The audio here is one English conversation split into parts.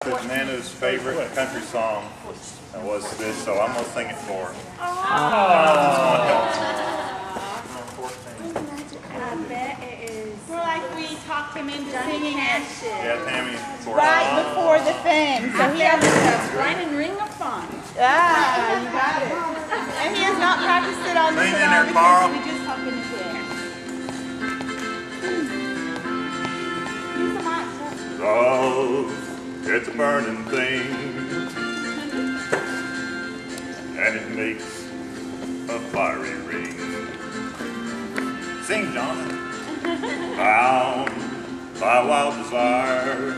Nana's favorite country song was this, so I'm going to sing it for her. I bet it is. We're like we talked him into singing it. Yeah, Tammy. Right before the thing. So he has a flaming ring of fun. Ah, you got it. And he has not practiced it on the guitar because we just hop in his ear. Use the mic. Love, it's a burning thing, and it makes a fiery ring. Sing, Jonathan. Bound by wild desire,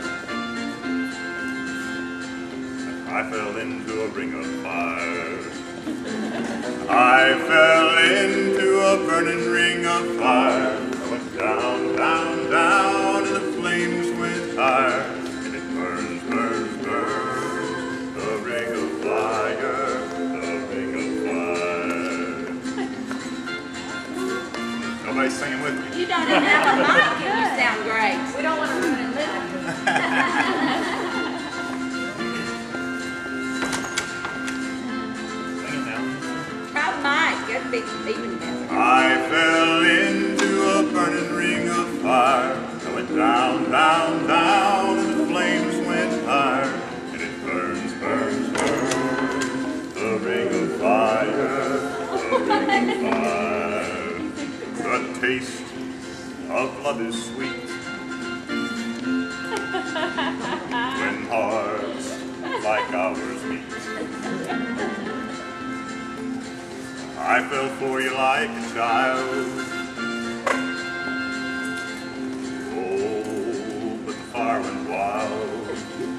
I fell into a ring of fire. I fell into a burning ring of fire. I went down, down, down, and the flames went higher. And it burns, burns, burns, the ring of fire, the ring of fire. Nobody's singing with me. You don't even have a mic and you sound great. We don't want to ruin it later. That'd be even better. I fell into a burning ring of fire. I went down, down, down, and the flames went higher. And it burns, burns, burns, the ring of fire, the ring of fire. The taste of love is sweet when hearts like ours meet. I fell for you like a child. Oh, but the fire went wild.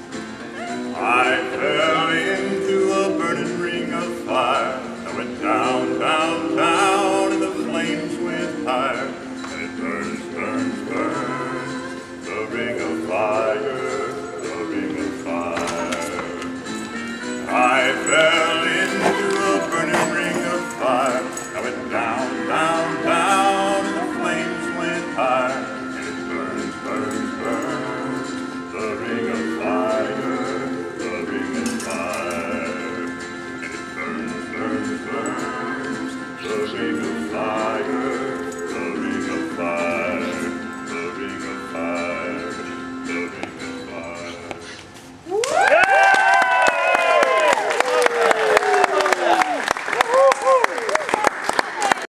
I fell into a burning ring of fire. I went down, down, down, and the flames went higher. And it burns, burns, burns, the ring of fire.